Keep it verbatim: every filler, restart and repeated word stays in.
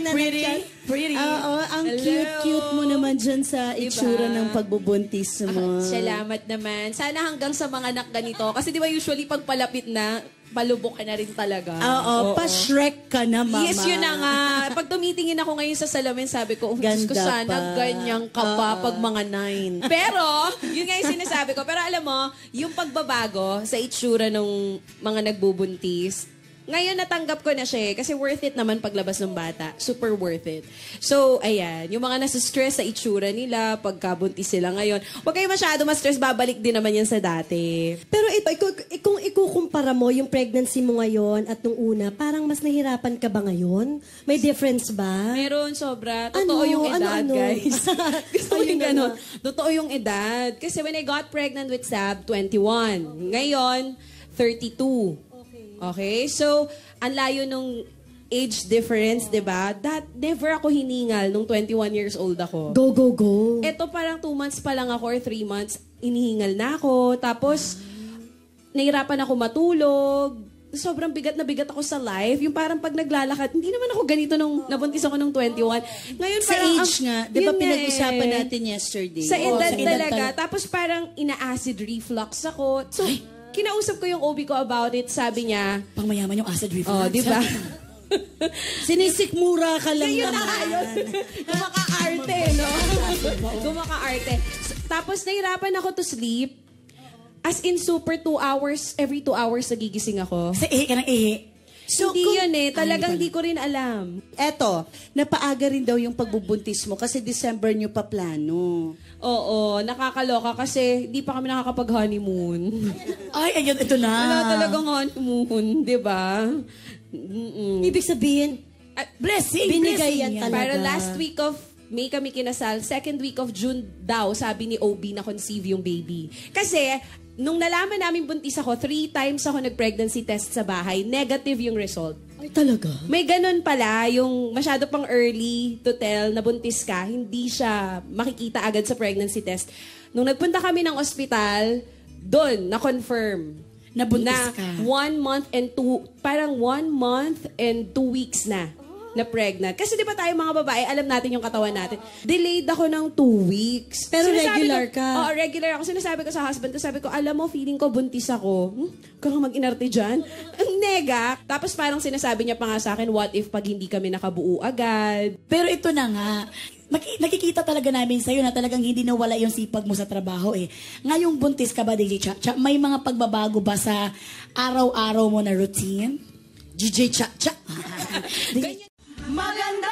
na Pretty. nag-chat. Pretty. Oo, ang cute-cute mo naman dyan sa itsura Diba? ng pagbubuntis mo. Ah, salamat naman. Sana hanggang sa mga anak ganito. Kasi di ba usually pag palapit na, palubok ka na rin talaga. Oo, pa-Shrek ka na, mama. Yes, yun na nga. Pag tumitingin ako ngayon sa salamin, sabi ko, oh, Diyos ko, Ganda sana pa. ganyan ka pa pag mga nine. Pero, yun nga yung sinasabi ko. Pero alam mo, yung pagbabago sa itsura ng mga nagbubuntis, ngayon natanggap ko na siya eh, kasi worth it naman paglabas ng bata. Super worth it. So, ayan, yung mga nasa stress sa itsura nila, pagkabuntis sila ngayon, huwag kayo masyado ma-stress, babalik din naman yan sa dati. Pero ito, kung, kung ikukumpara mo yung pregnancy mo ngayon at nung una, parang mas nahirapan ka ba ngayon? May difference ba? Meron, sobra. Totoo Ano? yung edad, Ano, ano? guys. Gusto ko Ayun yung na gano'n. nga. Totoo yung edad. Kasi when I got pregnant with Sab, twenty-one. Ngayon, thirty-two. Okay? So, ang layo nung age difference, di ba? That, never ako hiningal nung twenty-one years old ako. Go, go, go. Eto parang two months pa lang ako or three months, inihingal na ako. Tapos, nahirapan ako matulog. Sobrang bigat na bigat ako sa life. Yung parang pag naglalakad, hindi naman ako ganito nung nabuntis ako nung twenty-one. Ngayon Sa parang... age ang- nga, di ba yun nga pinag-usapan eh. natin yesterday? Sa Oo, edad sa edad talaga. tal- Tapos parang ina-acid reflux ako. So, kinausap ko yung O B ko about it. Sabi niya, Pang mayaman yung acid reflux. oh, di ba? Sinisikmura ka lang Yun na naman. nga yun. Gumaka-arte, no? Gumaka-arte. S- Tapos nahirapan ako to sleep. As in, super two hours, every two hours nagigising ako. Sa ihi ka ng ihi. Hindi kung- yun eh. Talagang Ay, di ko rin alam. Eto, napaaga rin daw yung pagbubuntis mo kasi December nyo pa plano. Oo, nakakaloka kasi di pa kami nakakapag-honeymoon. Ay, ayun, ito na. Wala talagang honeymoon, di ba? Mm-mm. Ibig sabihin, At Blessing, binigay blessing yan talaga. para last week of May kami kinasal, second week of June daw, sabi ni O B na conceive yung baby. Kasi, nung nalaman namin buntis ako, three times ako nag-pregnancy test sa bahay, negative yung result. Ay, talaga? May ganun pala, yung masyado pang early to tell na buntis ka, hindi siya makikita agad sa pregnancy test. Nung nagpunta kami ng ospital, doon, na-confirm. Nabuntis na ka. one month and two, parang one month and two weeks na na pregnant. Kasi di ba tayo mga babae, alam natin yung katawan natin. Delayed ako ng two weeks. Pero Sinasabi regular ko- ka. Oo, regular ako. Sinasabi ko sa husband ko, sabi ko, alam mo, feeling ko buntis ako. Hmm? Kung mag-inarte dyan. Ang nega. Tapos parang sinasabi niya pa nga sa akin, what if pag hindi kami nakabuo agad? Pero ito na nga, maki- nakikita talaga namin sa'yo na talagang hindi nawala yung sipag mo sa trabaho eh. Ngayong buntis ka ba, D J Chacha? May mga pagbabago ba sa araw-araw mo na routine? D J Chacha. Ganyan. Maganda